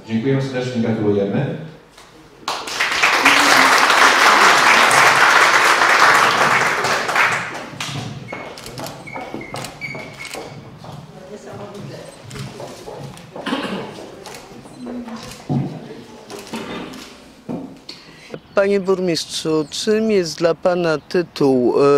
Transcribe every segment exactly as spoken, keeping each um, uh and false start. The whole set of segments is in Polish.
Dziękujemy serdecznie, gratulujemy. Panie burmistrzu, czym jest dla pana tytuł e,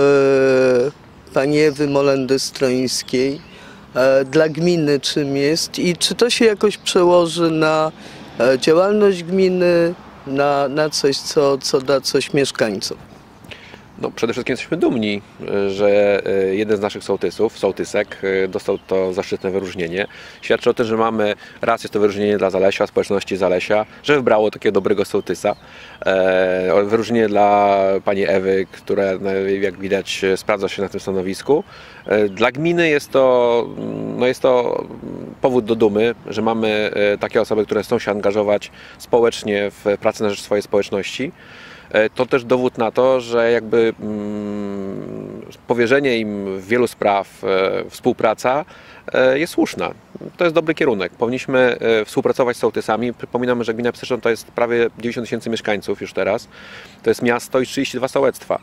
pani Ewy Molendy-Stroińskiej? E, dla gminy czym jest i czy to się jakoś przełoży na e, działalność gminy, na, na coś, co, co da coś mieszkańcom? No, przede wszystkim jesteśmy dumni, że jeden z naszych sołtysów, sołtysek, dostał to zaszczytne wyróżnienie. Świadczy o tym, że mamy raz jest to wyróżnienie dla Zalesia, społeczności Zalesia, że wybrało takiego dobrego sołtysa. Wyróżnienie dla pani Ewy, która, jak widać, sprawdza się na tym stanowisku. Dla gminy jest to, no jest to powód do dumy, że mamy takie osoby, które chcą się angażować społecznie w pracę na rzecz swojej społeczności. To też dowód na to, że jakby mm, powierzenie im wielu spraw, e, współpraca e, jest słuszna. To jest dobry kierunek. Powinniśmy e, współpracować z sołtysami. Przypominamy, że gmina Psyszyn to jest prawie dziewięćdziesiąt tysięcy mieszkańców już teraz. To jest miasto i trzydzieści dwa sołectwa.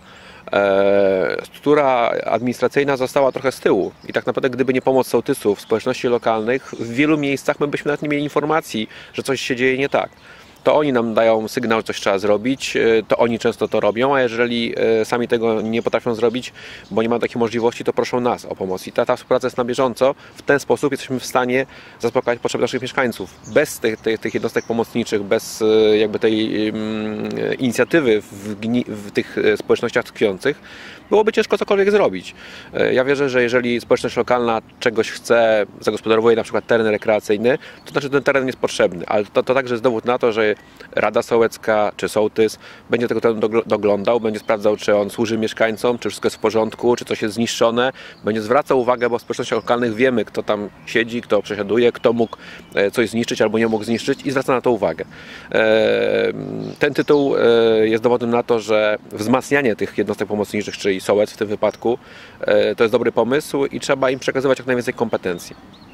E, struktura administracyjna została trochę z tyłu i tak naprawdę gdyby nie pomoc sołtysów, społeczności lokalnych, w wielu miejscach my byśmy nawet nie mieli informacji, że coś się dzieje nie tak. To oni nam dają sygnał, że coś trzeba zrobić, to oni często to robią, a jeżeli sami tego nie potrafią zrobić, bo nie mają takiej możliwości, to proszą nas o pomoc. I ta, ta współpraca jest na bieżąco. W ten sposób jesteśmy w stanie zaspokajać potrzeby naszych mieszkańców. Bez tych, tych, tych jednostek pomocniczych, bez jakby tej um, inicjatywy w, w tych społecznościach tkwiących, byłoby ciężko cokolwiek zrobić. Ja wierzę, że jeżeli społeczność lokalna czegoś chce, zagospodarowuje na przykład teren rekreacyjny, to znaczy, że ten teren jest potrzebny, ale to, to także jest dowód na to, że Rada Sołecka czy sołtys będzie tego terenu doglądał, będzie sprawdzał, czy on służy mieszkańcom, czy wszystko jest w porządku, czy coś jest zniszczone, będzie zwracał uwagę, bo w społecznościach lokalnych wiemy, kto tam siedzi, kto przesiaduje, kto mógł coś zniszczyć albo nie mógł zniszczyć i zwraca na to uwagę. Ten tytuł jest dowodem na to, że wzmacnianie tych jednostek pomocniczych, czyli sołec w tym wypadku, to jest dobry pomysł i trzeba im przekazywać jak najwięcej kompetencji.